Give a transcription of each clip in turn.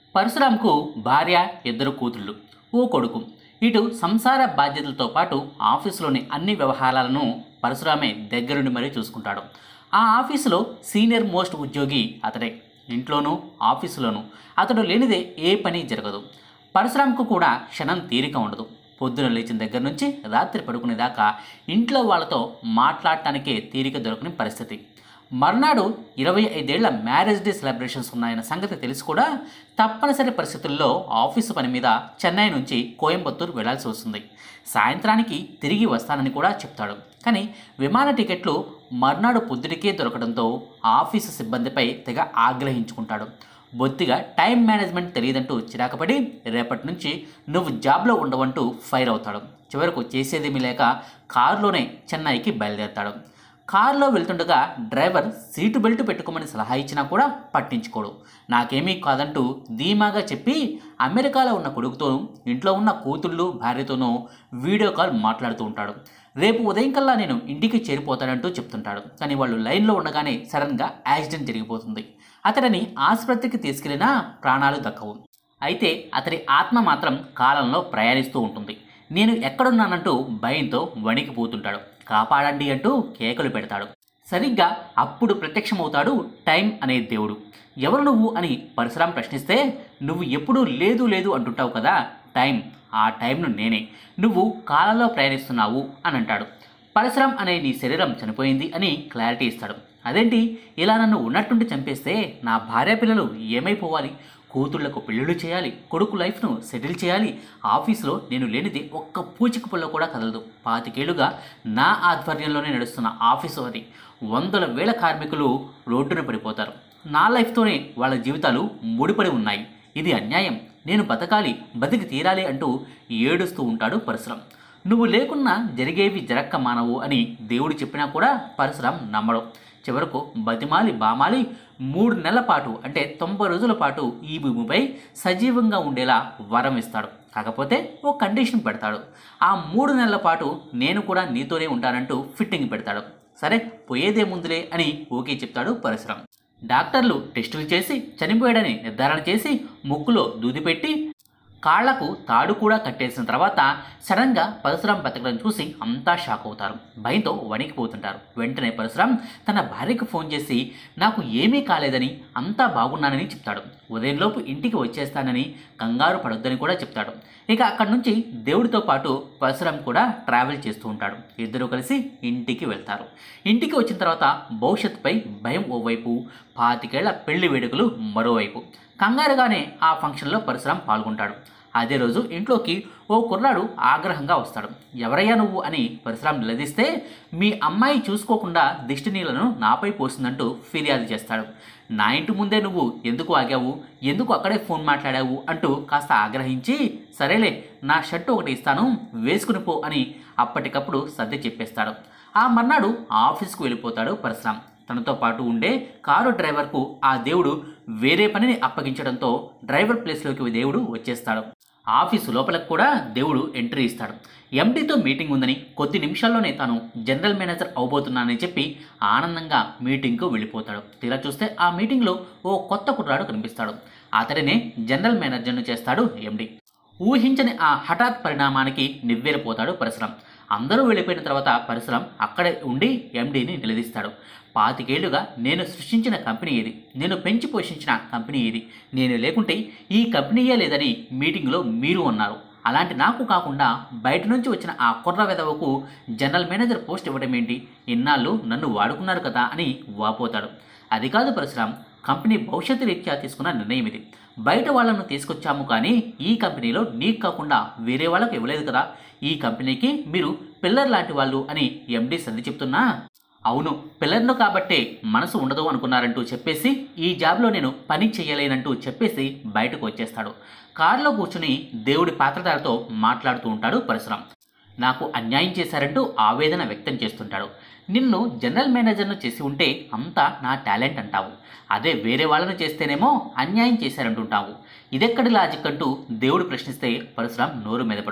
పరశురాంకు భార్య, ఇద్దరు కూతుళ్ళు, ఓ కొడుకు. ఇటు సంసార బాధ్యతలతో పాటు ఆఫీసులోని అన్ని వ్యవహారాలను పరశురామే దగ్గరుండి మరీ చూసుకుంటాడు. ఆ ఆఫీసులో సీనియర్ మోస్ట్ ఉద్యోగి అతడే. ఇంట్లోనూ ఆఫీసులోనూ అతడు లేనిదే ఏ పని జరగదు. పరశురాంకు కూడా క్షణం తీరిక ఉండదు. పొద్దున లేచిన దగ్గర నుంచి రాత్రి పడుకునేదాకా ఇంట్లో వాళ్ళతో మాట్లాడటానికే తీరిక దొరకని పరిస్థితి. మర్నాడు 25 ఏళ్ల మ్యారేజ్ డే సెలబ్రేషన్స్ ఉన్నాయన్న సంగతి తెలిసి కూడా తప్పనిసరి పరిస్థితుల్లో ఆఫీసు పని మీద చెన్నై నుంచి కోయంబత్తూరు వెళ్లాల్సి వస్తుంది. సాయంత్రానికి తిరిగి వస్తానని కూడా చెప్తాడు. కానీ విమాన టికెట్లు మర్నాడు పొద్దుటికే దొరకడంతో ఆఫీసు సిబ్బందిపై తెగ ఆగ్రహించుకుంటాడు. బొత్తిగా టైం మేనేజ్మెంట్ తెలియదంటూ చిరాకపడి రేపటి నుంచి నువ్వు జాబ్లో ఉండవంటూ ఫైర్ అవుతాడు. చివరకు చేసేదేమీ లేక కారులోనే చెన్నైకి బయలుదేరతాడు. కారులో వెళ్తుండగా డ్రైవర్ సీటు బెల్ట్ పెట్టుకోమని సలహా ఇచ్చినా కూడా పట్టించుకోడు. నాకేమీ కాదంటూ ధీమాగా చెప్పి అమెరికాలో ఉన్న కొడుకుతోనూ ఇంట్లో ఉన్న కూతుళ్ళు, భార్యతోనూ వీడియో కాల్ మాట్లాడుతూ ఉంటాడు. రేపు ఉదయం కల్లా నేను ఇంటికి చేరిపోతానంటూ చెప్తుంటాడు. కానీ వాళ్ళు లైన్లో ఉండగానే సడన్గా యాక్సిడెంట్ జరిగిపోతుంది. అతడిని ఆసుపత్రికి తీసుకెళ్లినా ప్రాణాలు దక్కవు. అయితే అతడి ఆత్మ మాత్రం కాలంలో ప్రయాణిస్తూ ఉంటుంది. నేను ఎక్కడున్నానంటూ భయంతో వణికిపోతుంటాడు. కాపాడండి అంటూ కేకలు పెడతాడు. సరిగ్గా అప్పుడు ప్రత్యక్షమవుతాడు టైం అనే దేవుడు. ఎవరు నువ్వు అని పరశురాం ప్రశ్నిస్తే, నువ్వు ఎప్పుడూ లేదు లేదు అంటుంటావు కదా టైం, ఆ టైంను నేనే, నువ్వు కాలంలో ప్రయాణిస్తున్నావు అని అంటాడు. పరశురాం అనే నీ శరీరం చనిపోయింది అని క్లారిటీ ఇస్తాడు. అదేంటి, ఇలా నన్ను ఉన్నట్టుండి చంపేస్తే నా భార్య పిల్లలు ఏమైపోవాలి? కూతుళ్లకు పెళ్ళిళ్ళు చేయాలి, కొడుకు లైఫ్ను సెటిల్ చేయాలి. ఆఫీసులో నేను లేనిది ఒక్క పూచిక పుల్ల కూడా కదలదు. 25 ఏళ్లుగా నా ఆధ్వర్యంలోనే నడుస్తున్న ఆఫీసు అది. వందల వేల కార్మికులు రోడ్డున పడిపోతారు. నా లైఫ్తోనే వాళ్ళ జీవితాలు ముడిపడి ఉన్నాయి. ఇది అన్యాయం. నేను బతకాలి, బతికి తీరాలి అంటూ ఏడుస్తూ ఉంటాడు పరశురాం. నువ్వు లేకున్నా జరిగేవి జరక్క మానవు అని దేవుడు చెప్పినా కూడా పరశురాం నమ్మడు. చివరకు బతిమాలి బామాలి 3 నెలల పాటు అంటే 90 రోజుల పాటు ఈ భూమిపై సజీవంగా ఉండేలా వరం ఇస్తాడు. కాకపోతే ఓ కండిషన్ పెడతాడు. ఆ 3 నెలల పాటు నేను కూడా నీతోనే ఉంటానంటూ ఫిట్టింగ్ పెడతాడు. సరే పోయేదేముందులే అని ఓకే చెప్తాడు పరశురాం. డాక్టర్లు టెస్టులు చేసి చనిపోయాడని నిర్ధారణ చేసి ముక్కులో దూది పెట్టి కాళ్లకు తాడు కూడా కట్టేసిన తర్వాత సడన్గా పరశురాం బతకడం చూసి అంతా షాక్ అవుతారు. భయంతో వణికిపోతుంటారు. వెంటనే పరశురాం తన భార్యకు ఫోన్ చేసి నాకు ఏమీ కాలేదని, అంతా బాగున్నానని చెప్తాడు. ఉదయంలోపు ఇంటికి వచ్చేస్తానని, కంగారు పడొద్దని కూడా చెప్తాడు. ఇక అక్కడి నుంచి దేవుడితో పాటు పరశురాం కూడా ట్రావెల్ చేస్తూ ఉంటాడు. ఇద్దరూ కలిసి ఇంటికి వెళ్తారు. ఇంటికి వచ్చిన తర్వాత భవిష్యత్తుపై భయం ఓవైపు, 25 ఏళ్ల పెళ్లి వేడుకలు మరోవైపు. కంగారుగానే ఆ ఫంక్షన్లో పరశురాం పాల్గొంటాడు. అదే రోజు ఇంట్లోకి ఓ కుర్రాడు ఆగ్రహంగా వస్తాడు. ఎవరయ్యా నువ్వు అని పరశురాం నిలదీస్తే, మీ అమ్మాయి చూసుకోకుండా దిష్టి నీళ్లను నాపై పోసిందంటూ ఫిర్యాదు చేస్తాడు. నా ఇంటి ముందే నువ్వు ఎందుకు ఆగావు, ఎందుకు అక్కడే ఫోన్ మాట్లాడావు అంటూ కాస్త ఆగ్రహించి, సరేలే నా షర్టు ఒకటి ఇస్తాను వేసుకుని పో అని అప్పటికప్పుడు సర్ది చెప్పేస్తాడు. ఆ మర్నాడు ఆఫీస్కు వెళ్ళిపోతాడు పరశురాం. తనతో పాటు ఉండే కారు డ్రైవర్కు ఆ దేవుడు వేరే పనిని అప్పగించడంతో డ్రైవర్ ప్లేస్లోకి దేవుడు వచ్చేస్తాడు. ఆఫీసు లోపలకు కూడా దేవుడు ఎంట్రీ ఇస్తాడు. ఎండీతో మీటింగ్ ఉందని, కొద్ది నిమిషాల్లోనే తాను జనరల్ మేనేజర్ అవబోతున్నానని చెప్పి ఆనందంగా మీటింగ్కు వెళ్ళిపోతాడు. తీరా చూస్తే ఆ మీటింగ్లో ఓ కొత్త కుర్రాడు కనిపిస్తాడు. అతడినే జనరల్ మేనేజర్ను చేస్తాడు ఎండీ. ఊహించని ఆ హఠాత్ పరిణామానికి నివ్వెరపోతాడు పరశురాం. అందరూ వెళ్ళిపోయిన తర్వాత పరశురాం అక్కడే ఉండి ఎండీని నిలదీస్తాడు. 25 ఏళ్లుగా నేను సృష్టించిన కంపెనీ ఇది, నేను పెంచి పోషించిన కంపెనీ ఇది, నేను లేకుంటే ఈ కంపెనీయే లేదని మీటింగ్లో మీరు అన్నారు. అలాంటి నాకు కాకుండా బయట నుంచి వచ్చిన ఆ కుర్ర వెధవకు జనరల్ మేనేజర్ పోస్ట్ ఇవ్వడం ఏంటి? ఇన్నాళ్ళు నన్ను వాడుకున్నారు కదా అని వాపోతాడు. అది కాదు పరశురాం, కంపెనీ భవిష్యత్తు రీత్యా తీసుకున్న నిర్ణయం ఇది. బయట వాళ్ళను తీసుకొచ్చాము కానీ ఈ కంపెనీలో నీకు కాకుండా వేరే వాళ్ళకు ఇవ్వలేదు కదా. ఈ కంపెనీకి మీరు పిల్లర్ లాంటి వాళ్ళు అని ఎండీ సర్ది చెప్తున్నా, అవును పిల్లర్ను కాబట్టే మనసు ఉండదు అనుకున్నారంటూ చెప్పేసి ఈ జాబ్లో నేను పని చేయలేనంటూ చెప్పేసి బయటకు వచ్చేస్తాడు. కారులో కూర్చుని దేవుడి పాత్రధారితో మాట్లాడుతూ ఉంటాడు పరశురాం. నాకు అన్యాయం చేశారంటూ ఆవేదన వ్యక్తం చేస్తుంటాడు. నిన్ను జనరల్ మేనేజర్ను చేసి ఉంటే అంతా నా టాలెంట్ అంటావు, అదే వేరే వాళ్ళను చేస్తేనేమో అన్యాయం చేశారంటుంటావు. ఇదెక్కడి లాజిక్ అంటూ దేవుడు ప్రశ్నిస్తే పరశురాం నోరు మెదపడు.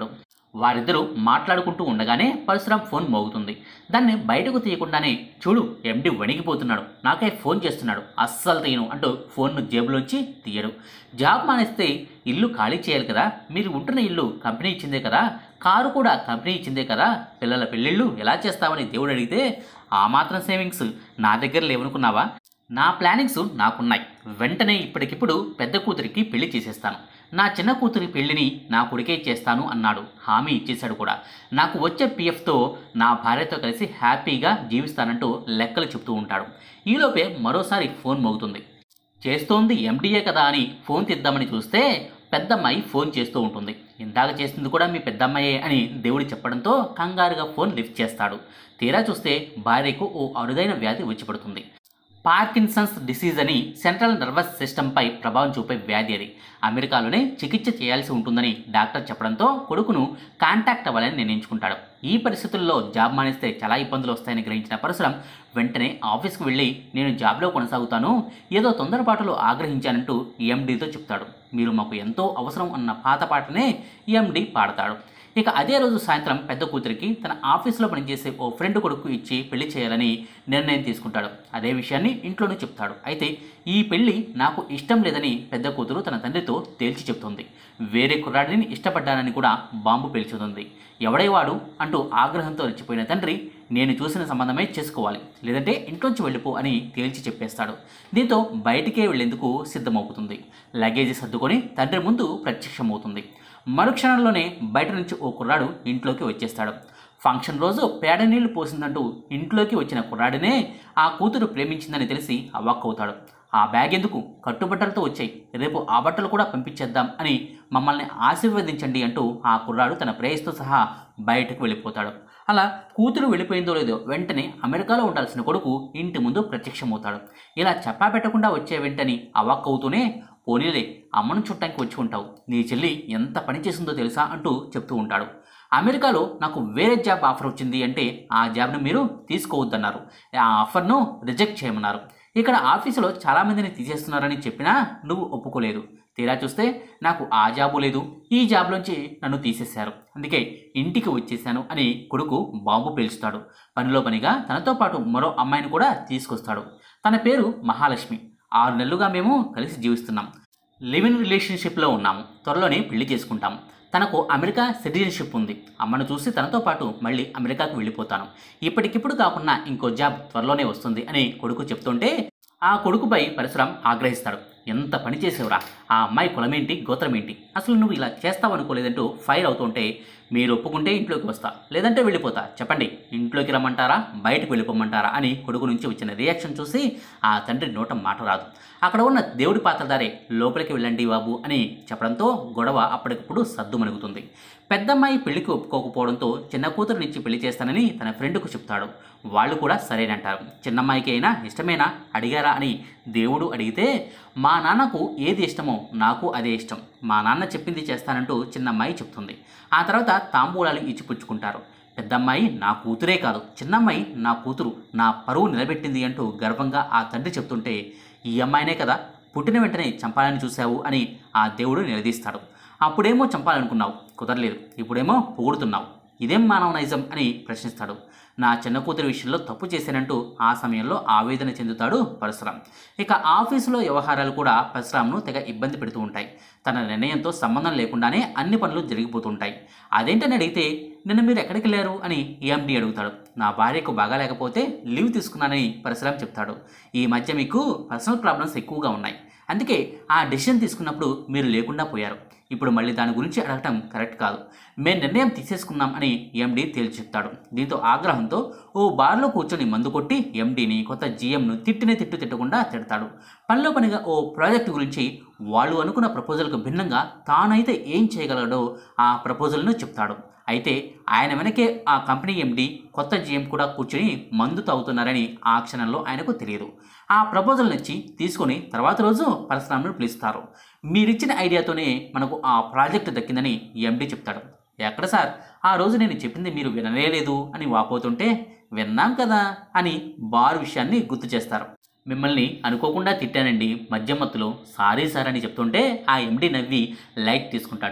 వారిద్దరూ మాట్లాడుకుంటూ ఉండగానే పరశురాం ఫోన్ మోగుతుంది. దాన్ని బయటకు తీయకుండానే చూడు ఎండి వణికిపోతున్నాడు, నాకై ఫోన్ చేస్తున్నాడు, అస్సలు తీయను అంటూ ఫోన్ను జేబులోంచి తీయడు. జాబ్ మానేస్తే ఇల్లు ఖాళీ చేయాలి కదా, మీరు ఉంటున్న ఇల్లు కంపెనీ ఇచ్చిందే కదా, కారు కూడా కంపెనీ ఇచ్చిందే కదా, పిల్లల పెళ్ళిళ్ళు ఎలా చేస్తావని దేవుడు అడిగితే ఆ మాత్రం సేవింగ్స్ నా దగ్గర లేవనుకున్నావా? నా ప్లానింగ్స్ నాకున్నాయి. వెంటనే ఇప్పటికిప్పుడు పెద్ద కూతురికి పెళ్లి చేసేస్తాను, నా చిన్న కూతురి పెళ్లిని నా కొడుకే చేస్తాను అన్నాడు. హామీ ఇచ్చేశాడు కూడా. నాకు వచ్చే పిఎఫ్తో నా భార్యతో కలిసి హ్యాపీగా జీవిస్తానంటూ లెక్కలు చెప్తూ ఉంటాడు. ఈలోపే మరోసారి ఫోన్ మోగుతుంది. చేస్తోంది ఎండిఏ కదా అని ఫోన్ తీద్దామని చూస్తే పెద్దమ్మాయి ఫోన్ చేస్తూ ఉంటుంది. ఇందాక చేసింది కూడా మీ పెద్దమ్మాయే అని దేవుడు చెప్పడంతో కంగారుగా ఫోన్ లిఫ్ట్ చేస్తాడు. తీరా చూస్తే భార్యకు ఓ అరుదైన వ్యాధి వచ్చి పడుతుంది. పార్కిన్సన్స్ డిసీజ్ అని సెంట్రల్ నర్వస్ సిస్టంపై ప్రభావం చూపే వ్యాధి అది. అమెరికాలోనే చికిత్స చేయాల్సి ఉంటుందని డాక్టర్ చెప్పడంతో కొడుకును కాంటాక్ట్ అవ్వాలని నిర్ణయించుకుంటాడు. ఈ పరిస్థితుల్లో జాబ్ మానేస్తే చాలా ఇబ్బందులు వస్తాయని గ్రహించిన పరశురాం వెంటనే ఆఫీస్కి వెళ్ళి నేను జాబ్లో కొనసాగుతాను, ఏదో తొందరపాటులో ఆగ్రహించానంటూ ఎండీతో చెప్తాడు. మీరు మాకు ఎంతో అవసరం అన్న పాత పాటనే ఎండీ పాడతాడు. ఇక అదే రోజు సాయంత్రం పెద్ద కూతురికి తన ఆఫీసులో పనిచేసే ఓ ఫ్రెండ్ కొడుకు ఇచ్చి పెళ్లి చేయాలని నిర్ణయం తీసుకుంటాడు. అదే విషయాన్ని ఇంట్లోనే చెప్తాడు. అయితే ఈ పెళ్లి నాకు ఇష్టం లేదని పెద్ద కూతురు తన తండ్రితో తేల్చి చెప్తుంది. వేరే కుర్రాడిని ఇష్టపడ్డానని కూడా బాంబు పేల్చుతుంది. ఎవడై వాడు అంటూ ఆగ్రహంతో రెచ్చిపోయిన తండ్రి నేను చూసిన సంబంధమే చేసుకోవాలి, లేదంటే ఇంట్లోంచి వెళ్ళిపో అని తేల్చి చెప్పేస్తాడు. దీంతో బయటికే వెళ్లేందుకు సిద్ధమవుతుంది. లగేజీ సర్దుకొని తండ్రి ముందు ప్రత్యక్షమవుతుంది. మరుక్షణంలోనే బయట నుంచి ఓ కుర్రాడు ఇంట్లోకి వచ్చేస్తాడు. ఫంక్షన్ రోజు పేడ నీళ్లు పోసిందంటూ ఇంట్లోకి వచ్చిన కుర్రాడినే ఆ కూతురు ప్రేమించిందని తెలిసి అవాక్కవుతాడు. ఆ బ్యాగ్ ఎందుకు, కట్టుబట్టలతో వచ్చాయి, రేపు ఆ బట్టలు కూడా పంపించేద్దాం అని మమ్మల్ని ఆశీర్వదించండి అంటూ ఆ కుర్రాడు తన ప్రేయస్తో సహా బయటకు వెళ్ళిపోతాడు. అలా కూతురు వెళ్ళిపోయిందో లేదో వెంటనే అమెరికాలో ఉండాల్సిన కొడుకు ఇంటి ముందు ప్రత్యక్షమవుతాడు. ఇలా చెప్పా పెట్టకుండా వచ్చే వెంటనే అవాక్కవుతూనే పోనీలే అమ్మను చుట్టానికి వచ్చి ఉంటావు, నీ చెల్లి ఎంత పని చేసిందో తెలుసా అంటూ చెప్తూ ఉంటాడు. అమెరికాలో నాకు వేరే జాబ్ ఆఫర్ వచ్చింది అంటే ఆ జాబ్ను మీరు తీసుకోవద్దన్నారు, ఆ ఆఫర్ను రిజెక్ట్ చేయమన్నారు. ఇక్కడ ఆఫీసులో చాలామందిని తీసేస్తున్నారని చెప్పినా నువ్వు ఒప్పుకోలేదు. తీరా చూస్తే నాకు ఆ జాబు లేదు, ఈ జాబ్లోంచి నన్ను తీసేశారు, అందుకే ఇంటికి వచ్చేసాను అని కొడుకు బాంబు పేల్చుతాడు. పనిలో పనిగా తనతో పాటు మరో అమ్మాయిని కూడా తీసుకొస్తాడు. తన పేరు మహాలక్ష్మి. 6 నెలలుగా మేము కలిసి జీవిస్తున్నాం, లివ్ ఇన్ రిలేషన్షిప్లో ఉన్నాము, త్వరలోనే పెళ్లి చేసుకుంటాము. తనకు అమెరికా సిటిజన్షిప్ ఉంది. అమ్మను చూసి తనతో పాటు మళ్ళీ అమెరికాకు వెళ్ళిపోతాను. ఇప్పటికిప్పుడు కాకుండా ఇంకో జాబ్ త్వరలోనే వస్తుంది అని కొడుకు చెప్తుంటే ఆ కొడుకుపై పరశురాం ఆగ్రహిస్తాడు. ఎంత పని చేసేవరా, ఆ అమ్మాయి కులమేంటి, గోత్రమేంటి, అసలు నువ్వు ఇలా చేస్తావనుకోలేదంటూ ఫైర్ అవుతుంటే మీరు ఒప్పుకుంటే ఇంట్లోకి వస్తా, లేదంటే వెళ్ళిపోతా, చెప్పండి ఇంట్లోకి రమ్మంటారా బయటకు వెళ్ళిపోమంటారా అని కొడుకు నుంచి వచ్చిన రియాక్షన్ చూసి ఆ తండ్రి నోట మాట రాదు. అక్కడ ఉన్న దేవుడి పాత్రధారే లోపలికి వెళ్ళండి బాబు అని చెప్పడంతో గొడవ అప్పటికప్పుడు సద్దుమణుగుతుంది. పెద్దమ్మాయి పెళ్లికి ఒప్పుకోకపోవడంతో చిన్న కూతురునిచ్చి పెళ్లి చేస్తానని తన ఫ్రెండ్కు చెప్తాడు. వాళ్ళు కూడా సరేనంటారు. చిన్నమ్మాయికి అయినా ఇష్టమేనా అడిగారా అని దేవుడు అడిగితే మా నాన్నకు ఏది ఇష్టమో నాకు అదే ఇష్టం, మా నాన్న చెప్పింది చేస్తానంటూ చిన్నమ్మాయి చెప్తుంది. ఆ తర్వాత తాంబూలాలు ఇచ్చిపుచ్చుకుంటారు. పెద్దమ్మాయి నా కూతురే కాదు, చిన్నమ్మాయి నా కూతురు, నా పరువు నిలబెట్టింది అంటూ గర్వంగా ఆ తండ్రి చెప్తుంటే ఈ అమ్మాయినే కదా పుట్టిన వెంటనే చంపాలని చూశావు అని ఆ దేవుడు నిలదీస్తాడు. అప్పుడేమో చంపాలనుకున్నావు, కుదరలేదు, ఇప్పుడేమో పొగుడుతున్నావు, ఇదేం మానవ నైజం అని ప్రశ్నిస్తాడు. నా చిన్న కూతురి విషయంలో తప్పు చేశానంటూ ఆ సమయంలో ఆవేదన చెందుతాడు పరశురాం. ఇక ఆఫీసులో వ్యవహారాలు కూడా పరశురాంను తెగ ఇబ్బంది పెడుతూ ఉంటాయి. తన నిర్ణయంతో సంబంధం లేకుండానే అన్ని పనులు జరిగిపోతుంటాయి. అదేంటని అడిగితే నిన్న మీరు ఎక్కడికి వెళ్ళారు అని ఎండి అడుగుతాడు. నా భార్యకు బాగాలేకపోతే లీవ్ తీసుకున్నానని పరశురాం చెప్తాడు. ఈ మధ్య మీకు పర్సనల్ ప్రాబ్లమ్స్ ఎక్కువగా ఉన్నాయి, అందుకే ఆ డెసిషన్ తీసుకున్నప్పుడు మీరు లేకుండా పోయారు, ఇప్పుడు మళ్ళీ దాని గురించి అడగటం కరెక్ట్ కాదు, మేము నిర్ణయం తీసేసుకున్నాం అని ఎండి తేల్చి చెప్తాడు. దీంతో ఆగ్రహంతో ఓ బార్లో కూర్చొని మందు కొట్టి ఎండిని కొత్త జీఎంను తిట్టకుండా తిడతాడు. పనిలో పనిగా ఓ ప్రాజెక్టు గురించి వాళ్ళు అనుకున్న ప్రపోజల్కు భిన్నంగా తానైతే ఏం చేయగలడో ఆ ప్రపోజల్ను చెప్తాడు. అయితే ఆయన వెనకే ఆ కంపెనీ ఎండి కొత్త జీఎం కూడా కూర్చొని మందు తాగుతున్నారని ఆ క్షణంలో ఆయనకు తెలియదు. ఆ ప్రపోజల్ నుంచి తీసుకొని తర్వాత రోజు పరశురాంను పిలుస్తారు. మీరిచ్చిన ఐడియాతోనే మనకు ఆ ప్రాజెక్టు దక్కిందని ఎండి చెప్తాడు. ఎక్కడ సార్, ఆ రోజు నేను చెప్పింది మీరు వినలేదు అని వాపోతుంటే విన్నాం కదా అని బార్ విషయాన్ని గుర్తు చేస్తారు. మిమ్మల్ని అనుకోకుండా తిట్టానండి మధ్య మత్తులో, సారీ సార్ అని చెప్తుంటే ఆ ఎండి నవ్వి లైట్ తీసుకుంటాడు.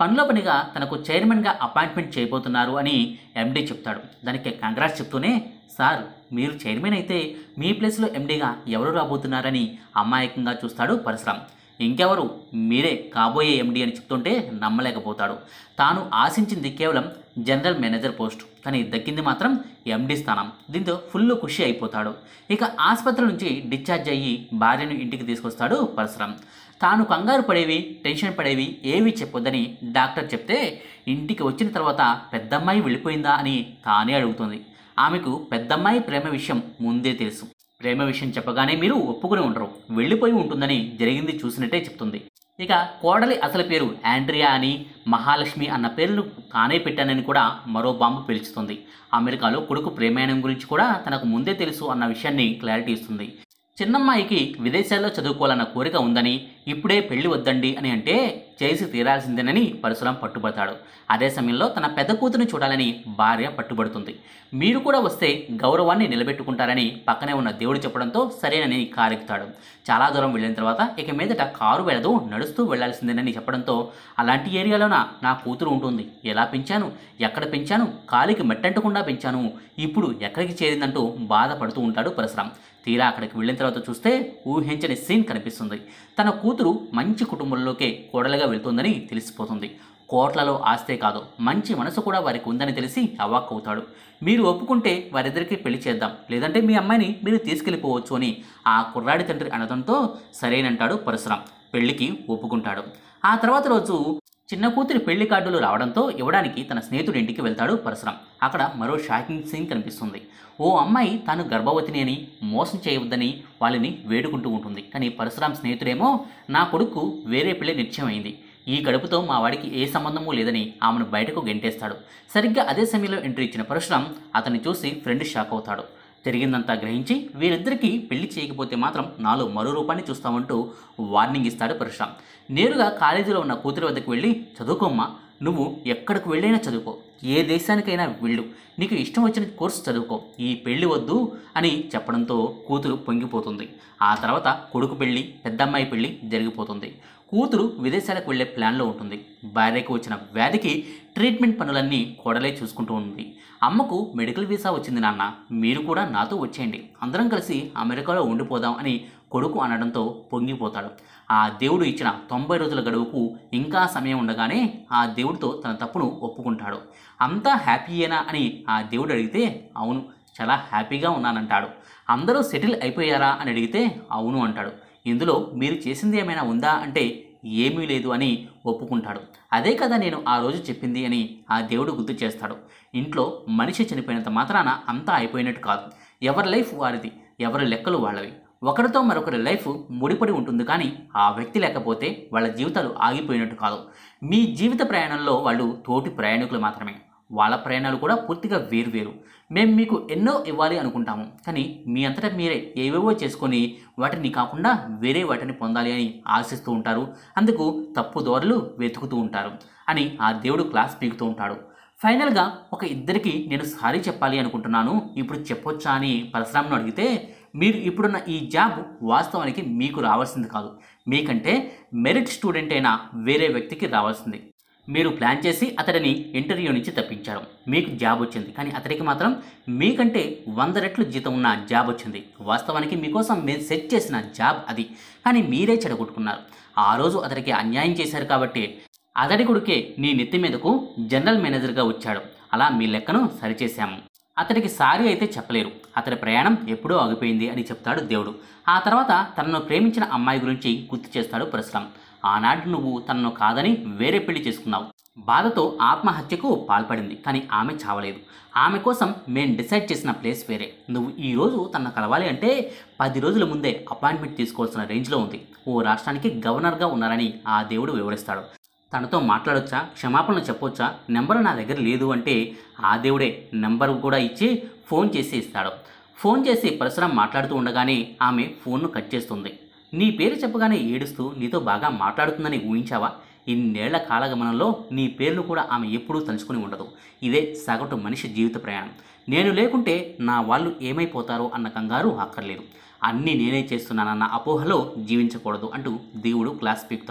పనిలో పనిగా తనకు చైర్మన్గా అపాయింట్మెంట్ చేయబోతున్నారు అని ఎండీ చెప్తాడు. దానికి కంగ్రాట్స్ చెప్తూనే, సార్ మీరు చైర్మన్ అయితే మీ ప్లేస్లో ఎండీగా ఎవరు రాబోతున్నారని అమాయకంగా చూస్తాడు పరశురాం. ఇంకెవరు, మీరే కాబోయే ఎండీ అని చెప్తుంటే నమ్మలేకపోతాడు. తాను ఆశించింది కేవలం జనరల్ మేనేజర్ పోస్ట్, కానీ దక్కింది మాత్రం ఎండీ స్థానం. దీంతో ఫుల్ ఖుషి అయిపోతాడు. ఇక ఆసుపత్రి నుంచి డిశ్చార్జ్ అయ్యి భార్యను ఇంటికి తీసుకొస్తాడు పరశురాం. తాను కంగారు పడేవి, టెన్షన్ పడేవి ఏవి చెప్పొద్దని డాక్టర్ చెప్తే, ఇంటికి వచ్చిన తర్వాత పెద్దమ్మాయి వెళ్ళిపోయిందా అని తానే అడుగుతుంది. ఆమెకు పెద్దమ్మాయి ప్రేమ విషయం ముందే తెలుసు. ప్రేమ విషయం చెప్పగానే మీరు ఒప్పుకుని ఉండరు, వెళ్ళిపోయి ఉంటుందని జరిగింది చూసినట్టే చెప్తుంది. ఇక కోడలి అసలు పేరు ఆండ్రియా అని, మహాలక్ష్మి అన్న పేర్లు తానే పెట్టానని కూడా మరో బాంబు పేల్చుతుంది. అమెరికాలో కొడుకు ప్రేమాయణం గురించి కూడా తనకు ముందే తెలుసు అన్న విషయాన్ని క్లారిటీ ఇస్తుంది. చిన్నమ్మాయికి విదేశాల్లో చదువుకోవాలన్న కోరిక ఉందని, ఇప్పుడే పెళ్లి వద్దండి అని అంటే చేసి తీరాల్సిందేనని పరశురాం పట్టుబడతాడు. అదే సమయంలో తన పెద్ద కూతురుని చూడాలని భార్య పట్టుబడుతుంది. మీరు కూడా వస్తే గౌరవాన్ని నిలబెట్టుకుంటారని పక్కనే ఉన్న దేవుడు చెప్పడంతో సరేనని కారెక్కుతాడు. చాలా దూరం వెళ్ళిన తర్వాత ఇక మీదట కారు వెళ్ళదు, నడుస్తూ వెళ్లాల్సిందేనని చెప్పడంతో, అలాంటి ఏరియాలోన నా కూతురు ఉంటుంది, ఎలా పెంచాను, ఎక్కడ పెంచాను, కాలికి మెట్టంటకుండా పెంచాను, ఇప్పుడు ఎక్కడికి చేరిందంటూ బాధపడుతూ ఉంటాడు పరశురాం. తీరా అక్కడికి వెళ్ళిన తర్వాత చూస్తే ఊహించని సీన్ కనిపిస్తుంది. తన కూతురు మంచి కుటుంబంలోకే కోడలుగా వెళ్తుందని తెలిసిపోతుంది. కోట్లలో ఆస్తే కాదు, మంచి మనసు కూడా వారికి ఉందని తెలిసి అవాక్కవుతాడు. మీరు ఒప్పుకుంటే వారిద్దరికీ పెళ్లి చేద్దాం, లేదంటే మీ అమ్మాయిని మీరు తీసుకెళ్ళిపోవచ్చు అని ఆ కుర్రాడి తండ్రి అనడంతో సరేనంటాడు పరశురాం. పెళ్లికి ఒప్పుకుంటాడు. ఆ తర్వాత రోజు చిన్న కూతురి పెళ్లి కార్డులు రావడంతో ఇవ్వడానికి తన స్నేహితుడి ఇంటికి వెళ్తాడు పరశురాం. అక్కడ మరో షాకింగ్ సీన్ కనిపిస్తుంది. ఓ అమ్మాయి తాను గర్భవతిని అని, మోసం చేయవద్దని వాళ్ళని వేడుకుంటూ ఉంటుంది. కానీ పరశురాం స్నేహితుడేమో, నా కొడుకు వేరే పెళ్లి నిశ్చయమైంది, ఈ గడుపుతో మా వాడికి ఏ సంబంధమూ లేదని ఆమెను బయటకు గెంటేస్తాడు. సరిగ్గా అదే సమయంలో ఎంట్రీ ఇచ్చిన పరశురాం అతన్ని చూసి ఫ్రెండ్ షాక్ అవుతాడు. జరిగిందంతా గ్రహించి వీరిద్దరికీ పెళ్లి చేయకపోతే మాత్రం నాలో మరో రూపాన్ని చూస్తామంటూ వార్నింగ్ ఇస్తాడు పరశురాం. నేరుగా కాలేజీలో ఉన్న కూతురి వద్దకు వెళ్ళి, చదువుకోమ్మా, నువ్వు ఎక్కడికి వెళ్ళైనా చదువుకో, ఏ దేశానికైనా వెళ్ళు, నీకు ఇష్టం వచ్చిన కోర్సు చదువుకో, ఈ పెళ్లి వద్దు అని చెప్పడంతో కూతురు పొంగిపోతుంది. ఆ తర్వాత కొడుకు పెళ్లి, పెద్దమ్మాయి పెళ్లి జరిగిపోతుంది. కూతురు విదేశాలకు వెళ్లే ప్లాన్లో ఉంటుంది. భార్యకు వచ్చిన వ్యాధికి ట్రీట్మెంట్ పనులన్నీ కోడలే చూసుకుంటూ ఉంది. అమ్మకు మెడికల్ వీసా వచ్చింది నాన్న, మీరు కూడా నాతో వచ్చేయండి, అందరం కలిసి అమెరికాలో ఉండిపోదాం అని కొడుకు అనడంతో పొంగిపోతాడు. ఆ దేవుడు ఇచ్చిన 90 రోజుల గడువుకు ఇంకా సమయం ఉండగానే ఆ దేవుడితో తన తప్పును ఒప్పుకుంటాడు. అంతా హ్యాపీయేనా అని ఆ దేవుడు అడిగితే, అవును చాలా హ్యాపీగా ఉన్నానంటాడు. అందరూ సెటిల్ అయిపోయారా అని అడిగితే అవును అంటాడు. ఇందులో మీరు చేసింది ఏమైనా ఉందా అంటే ఏమీ లేదు అని ఒప్పుకుంటాడు. అదే కదా నేను ఆ రోజు చెప్పింది అని ఆ దేవుడు గుర్తు చేస్తాడు. ఇంట్లో మనిషి చనిపోయినంత మాత్రాన అంతా అయిపోయినట్టు కాదు. ఎవరి లైఫ్ వారిది, ఎవరి లెక్కలు వాళ్ళవి. ఒకరితో మరొకరి లైఫ్ ముడిపడి ఉంటుంది, కానీ ఆ వ్యక్తి లేకపోతే వాళ్ళ జీవితాలు ఆగిపోయినట్టు కాదు. మీ జీవిత ప్రయాణంలో వాళ్ళు తోటి ప్రయాణికులు మాత్రమే. వాళ్ళ ప్రయాణాలు కూడా పూర్తిగా వేరువేరు. మేము మీకు ఎన్నో ఇవ్వాలి అనుకుంటాము, కానీ మీ అంతటా మీరే ఏవేవో చేసుకొని వాటిని కాకుండా వేరే వాటిని పొందాలి అని ఆశిస్తూ ఉంటారు. అందుకు తప్పుదోరలు వెతుకుతూ ఉంటారు అని ఆ దేవుడు క్లాస్ పీకుతూ ఉంటాడు. ఫైనల్గా ఒక ఇద్దరికి నేను సారీ చెప్పాలి అనుకుంటున్నాను, ఇప్పుడు చెప్పొచ్చా అని పరశురాంను అడిగితే, మీరు ఇప్పుడున్న ఈ జాబ్ వాస్తవానికి మీకు రావాల్సింది కాదు, మీకంటే మెరిట్ స్టూడెంట్ అయిన వేరే వ్యక్తికి రావాల్సింది. మీరు ప్లాన్ చేసి అతడిని ఇంటర్వ్యూ నుంచి తప్పించారు, మీకు జాబ్ వచ్చింది. కానీ అతడికి మాత్రం మీకంటే 100 రెట్లు జీతం ఉన్న జాబ్ వచ్చింది. వాస్తవానికి మీకోసం మేము సెట్ చేసిన జాబ్ అది, కానీ మీరే చెడగొట్టుకున్నారు. ఆ రోజు అతడికి అన్యాయం చేశారు కాబట్టి అతడి కొడుకే నీ నెత్తి మీదకు జనరల్ మేనేజర్గా వచ్చాడు. అలా మీ లెక్కను సరిచేశాము. అతడికి సారీ అయితే చెప్పలేరు, అతడి ప్రయాణం ఎప్పుడూ ఆగిపోయింది అని చెప్తాడు దేవుడు. ఆ తర్వాత తనను ప్రేమించిన అమ్మాయి గురించి గుర్తు చేస్తాడు పరశురాం. ఆనాడు నువ్వు తనను కాదని వేరే పెళ్లి చేసుకున్నావు. బాధతో ఆత్మహత్యకు పాల్పడింది, కానీ ఆమె చావలేదు. ఆమె కోసం మేము డిసైడ్ చేసిన ప్లేస్ వేరే. నువ్వు ఈరోజు తనను కలవాలి అంటే 10 రోజుల ముందే అపాయింట్మెంట్ తీసుకోవాల్సిన రేంజ్లో ఉంది. ఓ రాష్ట్రానికి గవర్నర్గా ఉన్నారని ఆ దేవుడు వివరిస్తాడు. తనతో మాట్లాడొచ్చా, క్షమాపణలు చెప్పొచ్చా, నెంబర్ నా దగ్గర లేదు అంటే ఆ దేవుడే నెంబర్ కూడా ఇచ్చి ఫోన్ చేసి ఇస్తాడు. ఫోన్ చేసి పరశురాం మాట్లాడుతూ ఉండగానే ఆమె ఫోన్ను కట్ చేస్తుంది. నీ పేరు చెప్పగానే ఏడుస్తూ నీతో బాగా మాట్లాడుతుందని ఊహించావా? ఇన్నేళ్ల కాలగమనంలో నీ పేరును కూడా ఆమె ఎప్పుడూ తలుచుకుని ఉండదు. ఇదే సగటు మనిషి జీవిత ప్రయాణం. నేను లేకుంటే నా వాళ్ళు ఏమైపోతారో అన్న కంగారు అక్కర్లేదు. అన్నీ నేనే చేస్తున్నానన్న అపోహలో జీవించకూడదు అంటూ దేవుడు క్లాస్ పీకుతాడు.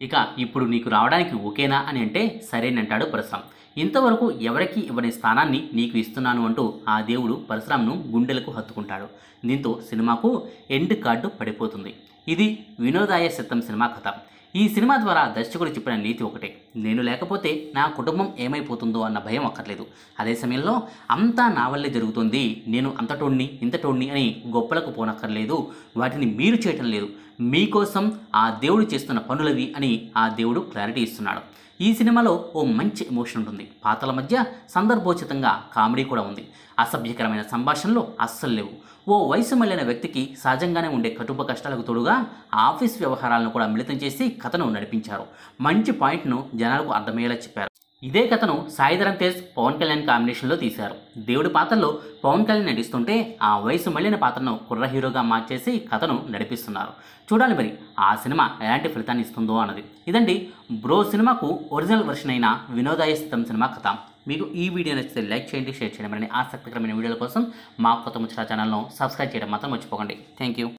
ఇక ఇప్పుడు నీకు రావడానికి ఓకేనా అని అంటే సరేనంటాడు పరశురాం. ఇంతవరకు ఎవరికీ ఇవ్వని స్థానాన్ని నీకు ఇస్తున్నాను అంటూ ఆ దేవుడు పరశురాంను గుండెలకు హత్తుకుంటాడు. దీంతో సినిమాకు ఎండ్ కార్డు పడిపోతుంది. ఇది వినోదాయ సిద్ధం సినిమా కథ. ఈ సినిమా ద్వారా దర్శకుడు చెప్పిన నీతి ఒకటే, నేను లేకపోతే నా కుటుంబం ఏమైపోతుందో అన్న భయం అక్కర్లేదు. అదే సమయంలో అంతా నా వల్లే జరుగుతుంది, నేను అంతటోణ్ణి ఇంతటోణ్ణి అని గొప్పలకు పోనక్కర్లేదు, వాటిని మీరు చేయటం లేదు, మీకోసం ఆ దేవుడు చేస్తున్న పనులవి అని ఆ దేవుడు క్లారిటీ ఇస్తున్నాడు. ఈ సినిమాలో ఓ మంచి ఎమోషన్ ఉంటుంది. పాత్రల మధ్య సందర్భోచితంగా కామెడీ కూడా ఉంది. అసభ్యకరమైన సంభాషణలు అస్సలు లేవు. ఓ వయసు మళ్ళిన వ్యక్తికి సహజంగానే ఉండే కుటుంబ కష్టాలకు తోడుగా ఆఫీస్ వ్యవహారాలను కూడా మిళితం చేసి కథను నడిపించారు. మంచి పాయింట్ను జనాలకు అర్థమయ్యేలా చెప్పారు. ఇదే కథను సాయిధరం తేజ్, పవన్ కళ్యాణ్ కాంబినేషన్లో తీశారు. దేవుడి పాత్రలో పవన్ కళ్యాణ్ నటిస్తుంటే ఆ వయసు మళ్ళిన పాత్రను కుర్ర హీరోగా మార్చేసి కథను నడిపిస్తున్నారు. చూడాలి మరి ఆ సినిమా ఎలాంటి ఫలితాన్ని ఇస్తుందో అన్నది. ఇదండి బ్రో సినిమాకు ఒరిజినల్ వర్షన్ అయిన వినోదాయ సిద్ధం సినిమా కథ. మీకు ఈ వీడియో నచ్చితే లైక్ చేయండి, షేర్ చేయండి. మరిన్ని ఆసక్తికరమైన వీడియోల కోసం మా కొత్త ముచ్చట ఛానల్ను సబ్స్క్రైబ్ చేయడం మాత్రం మర్చిపోకండి. Thank you.